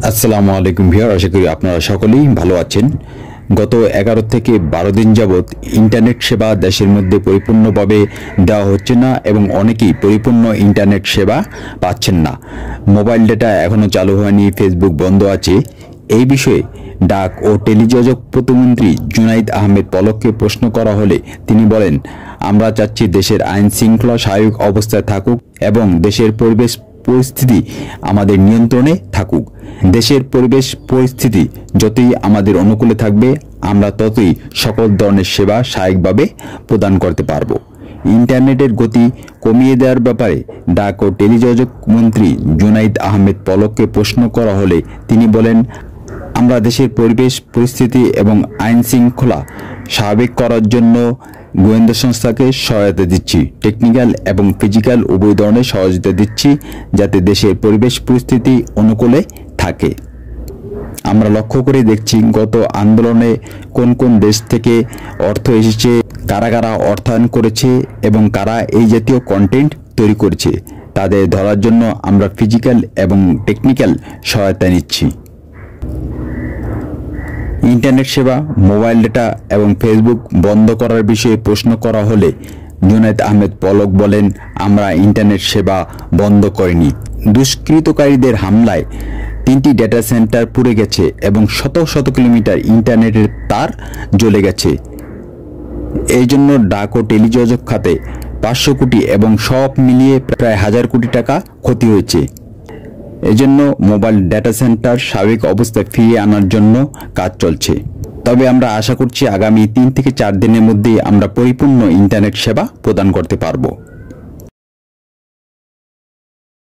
আসসালামু আলাইকুম ভিউয়ার, আশা করি আপনারা সকলেই ভালো আছেন। গত 11 থেকে 12 দিন যাবৎ ইন্টারনেট সেবা দেশের মধ্যে পরিপূর্ণভাবে দেওয়া হচ্ছে না এবং অনেকেই পরিপূর্ণ ইন্টারনেট সেবা পাচ্ছেন না। মোবাইল ডেটা এখনও চালু হয়নি, ফেসবুক বন্ধ আছে। এই বিষয়ে ডাক ও টেলিযোগাযোগ প্রতিমন্ত্রী জুনাইদ আহমেদ পলককে প্রশ্ন করা হলে তিনি বলেন, আমরা চাচ্ছি দেশের আইন শৃঙ্খলা স্বাভাবিক অবস্থায় থাকুক এবং দেশের পরিবেশ পরিস্থিতি আমাদের নিয়ন্ত্রণে থাকুক। দেশের পরিবেশ পরিস্থিতি যতই আমাদের অনুকূলে থাকবে, আমরা ততই সকল ধরনের সেবা স্বাভাবিকভাবে প্রদান করতে পারব। ইন্টারনেটের গতি কমিয়ে দেওয়ার ব্যাপারে ডাক ও টেলিযোগাযোগ মন্ত্রী জুনাইদ আহমেদ পলককে প্রশ্ন করা হলে তিনি বলেন, আমরা দেশের পরিবেশ পরিস্থিতি এবং আইন শৃঙ্খলা স্বাভাবিক করার জন্য গোয়েন্দা সংস্থাকে সহায়তা দিচ্ছি, টেকনিক্যাল এবং ফিজিক্যাল উভয় ধরনের সহযোগিতা দিচ্ছি, যাতে দেশের পরিবেশ পরিস্থিতি অনুকূলে থাকে। আমরা লক্ষ্য করে দেখছি গত আন্দোলনে কোন কোন দেশ থেকে অর্থ এসেছে, কারা কারা অর্থায়ন করেছে এবং কারা এই জাতীয় কন্টেন্ট তৈরি করেছে, তাদের ধরার জন্য আমরা ফিজিক্যাল এবং টেকনিক্যাল সহায়তা নিচ্ছি। ইন্টারনেট সেবা, মোবাইল ডেটা এবং ফেসবুক বন্ধ করার বিষয়ে প্রশ্ন করা হলে জুনাইদ আহমেদ পলক বলেন, আমরা ইন্টারনেট সেবা বন্ধ করিনি। দুষ্কৃতকারীদের হামলায় 3টি ডেটা সেন্টার পুড়ে গেছে এবং শত শত কিলোমিটার ইন্টারনেটের তার জ্বলে গেছে। এই জন্য ডাক ও টেলিযোগাযোগ খাতে 500 কোটি এবং সব মিলিয়ে প্রায় 1000 কোটি টাকা ক্ষতি হয়েছে। এজন্য মোবাইল ডেটা সেন্টার স্বাভাবিক অবস্থায় ফিরিয়ে আনার জন্য কাজ চলছে। তবে আমরা আশা করছি আগামী 3 থেকে 4 দিনের মধ্যেই আমরা পরিপূর্ণ ইন্টারনেট সেবা প্রদান করতে পারব।